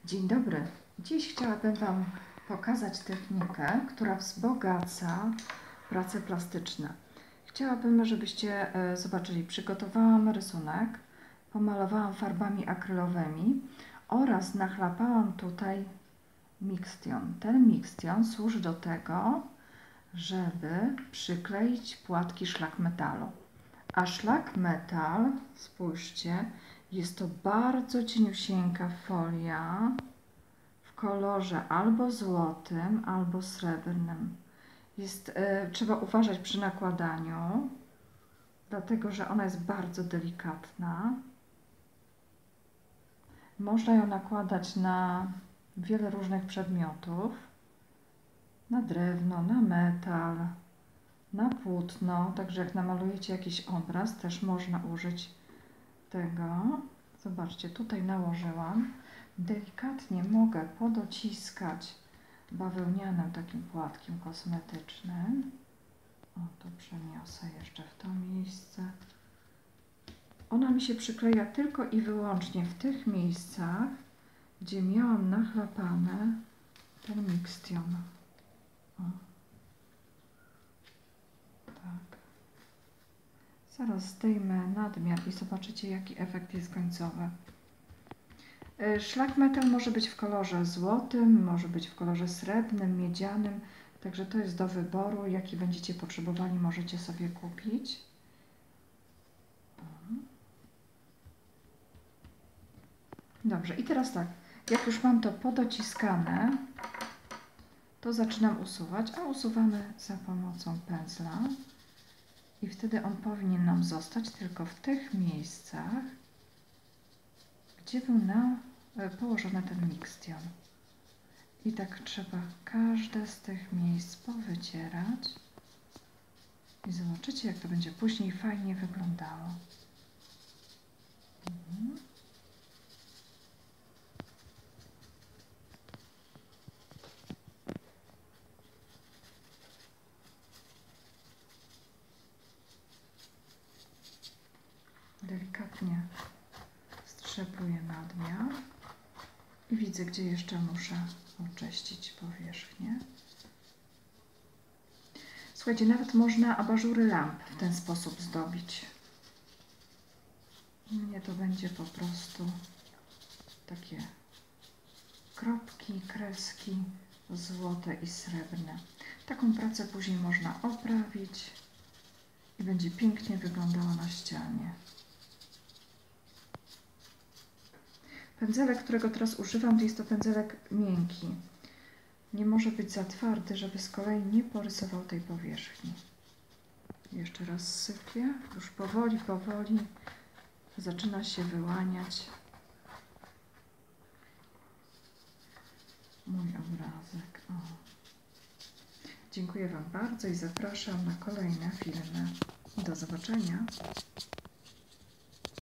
Dzień dobry. Dziś chciałabym Wam pokazać technikę, która wzbogaca prace plastyczne. Chciałabym, żebyście zobaczyli, przygotowałam rysunek, pomalowałam farbami akrylowymi oraz nachlapałam tutaj mikstion. Ten mikstion służy do tego, żeby przykleić płatki szlak metalu. A szlak metal, spójrzcie, jest to bardzo cieniusieńka folia w kolorze albo złotym, albo srebrnym. Trzeba uważać przy nakładaniu, dlatego że ona jest bardzo delikatna. Można ją nakładać na wiele różnych przedmiotów, na drewno, na metal, na płótno, także jak namalujecie jakiś obraz, też można użyć tego. Zobaczcie, tutaj nałożyłam. Delikatnie mogę podociskać bawełnianym takim płatkiem kosmetycznym. O, to przeniosę jeszcze w to miejsce. Ona mi się przykleja tylko i wyłącznie w tych miejscach, gdzie miałam nachlapane ten mikstion. O. Tak. Zaraz zdejmę nadmiar i zobaczycie, jaki efekt jest końcowy. Szlak metal może być w kolorze złotym, może być w kolorze srebrnym, miedzianym, także to jest do wyboru. Jaki będziecie potrzebowali, możecie sobie kupić. Dobrze, i teraz tak, jak już mam to podociskane, to zaczynam usuwać, a usuwamy za pomocą pędzla. I wtedy on powinien nam zostać tylko w tych miejscach, gdzie był położony ten mikstion. I tak trzeba każde z tych miejsc powycierać. I zobaczycie, jak to będzie później fajnie wyglądało. Delikatnie strzepuję nadmiar i widzę, gdzie jeszcze muszę oczyścić powierzchnię. Słuchajcie, nawet można abażury lamp w ten sposób zdobić. Mnie to będzie po prostu takie kropki, kreski złote i srebrne. Taką pracę później można oprawić i będzie pięknie wyglądała na ścianie. Pędzelek, którego teraz używam, to jest to pędzelek miękki. Nie może być za twardy, żeby z kolei nie porysował tej powierzchni. Jeszcze raz sypię. Już powoli, powoli zaczyna się wyłaniać mój obrazek. O. Dziękuję Wam bardzo i zapraszam na kolejne filmy. Do zobaczenia.